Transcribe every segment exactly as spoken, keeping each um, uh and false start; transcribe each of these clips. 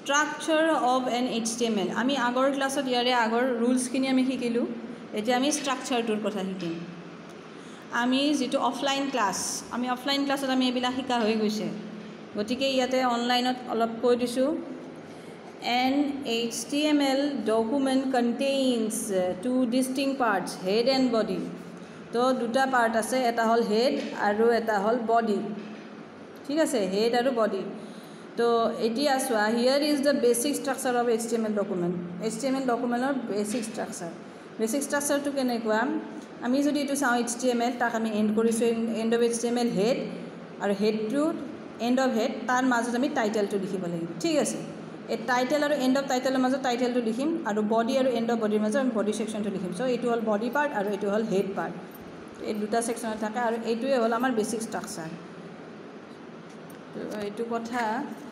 structure of an H T M L. আমি আগৰ ক্লাছত ইয়াৰে আগৰ ৰুলছখিনি আমি শিকিলোঁ এতিয়া আমি ষ্ট্ৰাকচাৰটোৰ কথা শিকিম আমি যেটো অফলাইন ক্লাছ আমি অফলাইন ক্লাছত আমি এবিলা শিকা হৈ গৈছে গতিকে ইয়াতে অনলাইনত অলপ কৈ দিছোঁ An H T M L document contains two distinct parts head and body তো দুটা পার্ট আছে এটা হল হেড আৰু এটা হল বডি ঠিক আছে হেড আৰু বডি তো এতিয়া so here is the basic structure of H T M L document H T M L documentৰ বেসিক স্ট্রাকচার বেসিক স্ট্রাকচারটো কেনেকুৱা আমি যদি এটো চাও H T M L তাক আমি এন্ড কৰিছো end of H T M L head আৰু হেডটো এন্ড অফ হেড তাৰ মাজত আমি টাইটেলটো লিখিব লাগিব ঠিক আছে এ টাইটেল আৰু এন্ড অফ টাইটেলৰ মাজত টাইটেলটো লিখিম আৰু বডি আৰু এন্ড অফ বডিৰ মাজত আমি বডি সেকশনটো লিখিম সো এটো হল বডি পার্ট আৰু এটো হল হেড পার্ট এই দুটা সেকশনত থাকে আৰু এইটোৱে হল আমাৰ বেসিক স্ট্রাকচার তো এইটো কথা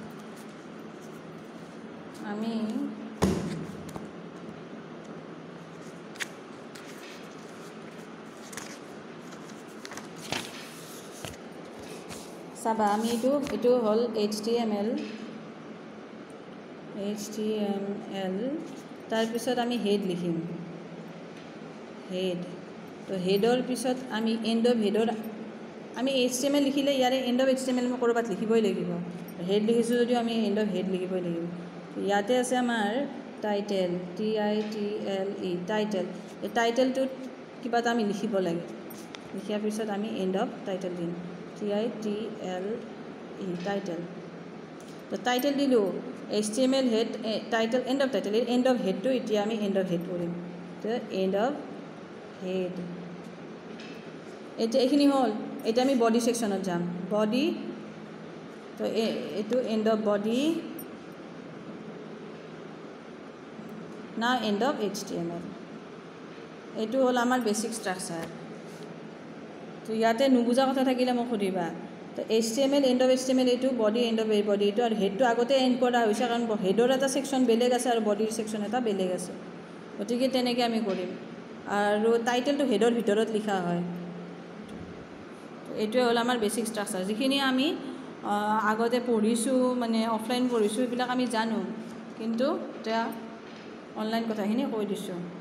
আমি সাবা আমি এইটো এইটো হল H T M L H T M L তাৰ পিছত আমি হেড লিখিম হেড তো হেডৰ পিছত আমি এন্ড অফ হেডৰ আমি H T M L লিখিলে ইয়াৰে end of H T M L মই কৰবাত লিখিবই লাগিব হেড লিখিছো যদি আমি এন্ড অফ হেড লিখিবই লাগিব ইয়াতে আছে আমাৰ title T I T L E title এই টাইটেলটো কিবা এটা আমি লিখিব লাগে লিখাৰ পিছত আমি এন্ড অফ টাইটেল দিম T I T L E title তো টাইটেল দিলো H T M L head title end of title end of হেডটো এতিয়া আমি এন্ড অফ হেড কৰিম তো এন্ড অফ হেড এটা এখিনি হল এটা আমি বডি সেকশনত যাম বডি তো এটো end of body now end of H T M L এটো হল আমাৰ বেসিক স্ট্রাকচার তো ইয়াতে নুবুজা কথা থাকিলে মোক খুদিবা তো H T M L end of H T M L এটো বডি এন্ড অফ বডি এটো আৰু হেডটো আগতে এন্ড কৰা হৈছে কাৰণ হেডৰ এটা সেকশন বেলেগ আছে আৰু বডিৰ সেকশন এটা বেলেগ আছে গতিকে তেনেকৈ আমি কৰিম আৰু টাইটেলটো হেডৰ ভিতৰত লিখা হয় এটোৱে হল আমাৰ বেসিক স্ট্রাকচার যিখিনি আমি আগতে পঢ়িছো মানে অফলাইন পঢ়িছো এইবিলাক আমি জানো কিন্তু এটা অনলাইন কথাখিনি কৈ দিছো